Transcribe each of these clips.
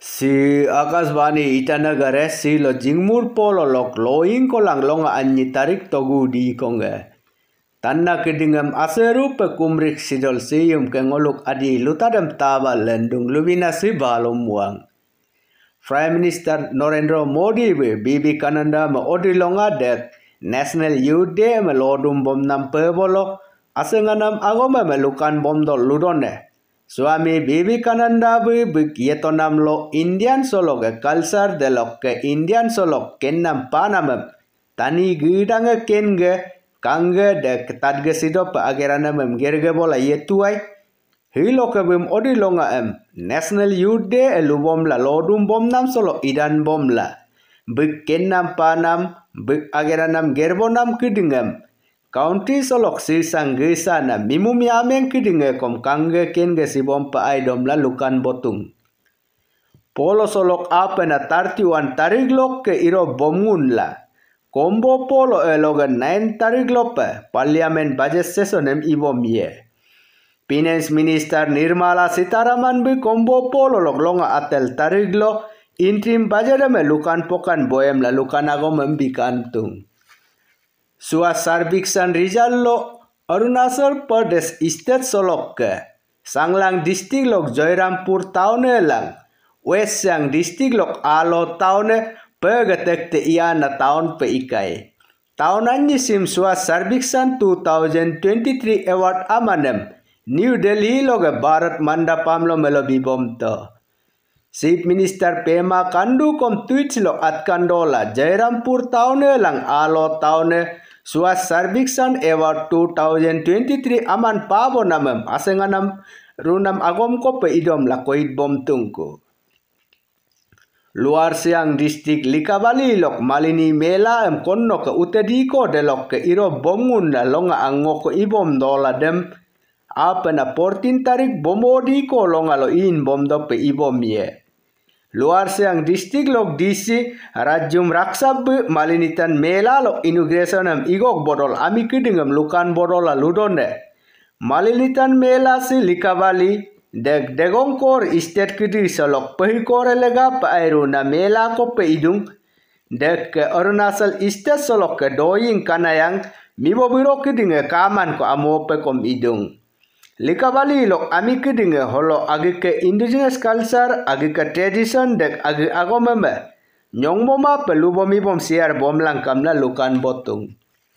Si Akasvani Itanagare si lo jingmur polo lok loing kolang longa anyi tarik togu di konge. Tanna kedingam aseru pekumrik sidol siyum ke ngoluk adi lutadam taba lendung lubina si balom wang. Prime Minister Narendra Modi be Bibi Kananda ma odi longa dek National Youth Day me lodum bom nam pebolo asenganam agoma me lukan bom dol ludone. Suami Bibi Kananda be yetonam lo Indian solo ke culture de lo ke Indian solo kennam panamam tani gidanga kenge kange de tadge sido pa agerana mem gerge bola yetuai hilo ke bim odi longa National Youth Day elubom la lodum bom nam solo idan bom la be kennam panam be ageranam gerbonam kidingam County solok sisang gesa na mimum yameng kidinge kom kange kenge si bompa aidom la lukan botung. Polo solok apa na 31 tariglok ke iro bomun la. Kombo polo elogan 9 tariglok pa parliament budget session ibom ye. Finance Minister Nirmala Sitharaman be kombo polo lok longa atel tariglo interim budget me lukan pokan boem la lukan agom membikantung. Suas Sarbiksan Rizal lo Arunachal Pradesh State solok ke Sanglang District lok Joyrampur Town lang West Siang District lok Alo Town pegatek te iana town pe ikai. Town anyi sim Suas Sarbiksan 2023 award amanem New Delhi lok Bharat Mandapam lo melobi bom to. Chief Minister Pema Kandu kom tweet lo at kandola Joyrampur Town lang Alo Town Suas Sarbiksan Award 2023 aman pabo namam asenganam runam agom ko pe idom lakoid bom tungku. Luar Siang District Likabali lok Malini Mela konno ke utediko delok ke iro bomun na longa ango ko ibom dola dem apa na 14 tarik bomodi ko longa lo in bom do pe ibom ye. Luar Siang District lok DC Rajum Raksab Malinitan Mela lok inauguration igok bodol ami kidingam lukan bodola ludonde. Malinitan Mela si Likabali degongkor state kidi solok pehikore lega pa airu na Mela ko pe idung dek ke Arunachal State solok ke doing kanayang mibobiro kidinge kaman ko amo pe kom idung. Likabali lok ami kidinge holo agi ke indigenous culture agi ke tradition dek agi agomeme nyongmoma pelubomi bom siar bom lang kamna lukan botung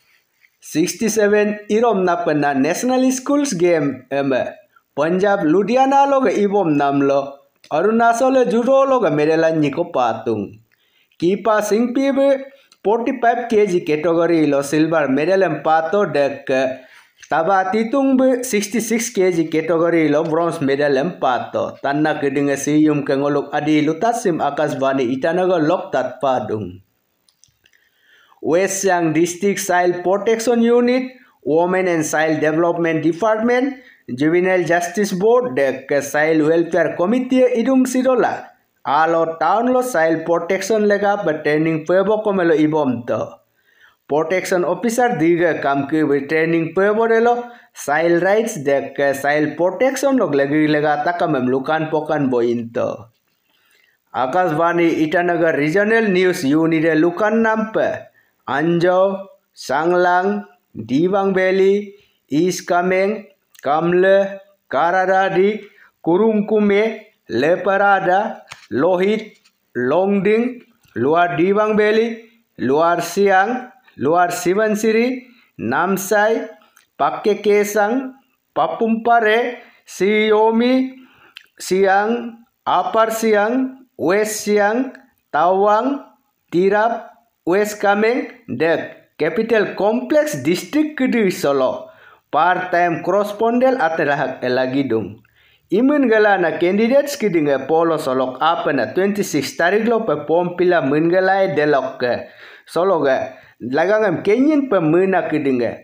67 irom na pena national schools game Punjab Ludhiana log ibom namlo Arunachal judo log medalan niko patung Kipa Singpi 45 kg category lo silver medal pato dek Taba titung be 66 kg category lo bronze medal pato tanna kedinga siyum ke ngoluk adi lutasim Akasvani Itanagar lok tat padung. West Siang District Child Protection Unit, Women and Child Development Department, Juvenile Justice Board dek Child Welfare Committee idum sidola. Alo town lo child protection lega training pebo komelo ibom to. Protection Officer diga kam ke training peborelo child rights dek child protection log lagi lega takamem lukan pokan bointo. Akasvani Itanagar Regional News Unit lukan nampe Anjau, Sanglang, Dibang Valley, East Kameng, Kamle, Karadadi, Kurungkume, Leparada, Lohit, Longding, Luar Dibang Valley, Luar Siang, Luar Sivansiri, Namsai, Pakke Kesang, Papumpare, Siomi, Siang, Upper Siang, West Siang, Tawang, Tirap, West Kameng, dek Capital Complex District Kedi Solo, part-time correspondent aterahak elagidung. Imun galana candidates kidinga polo solok apa na 26 tariglo pe pompila mengalai delok ke sologa lagangam kenyin pemena kidinga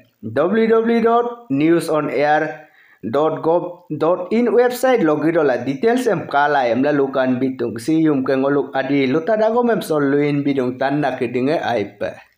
www.newsonair.gov.in website logidola details kala lalukan bitung siyum ke ngoluk adi lutadagom soluin bidung tanna kidinga aipa.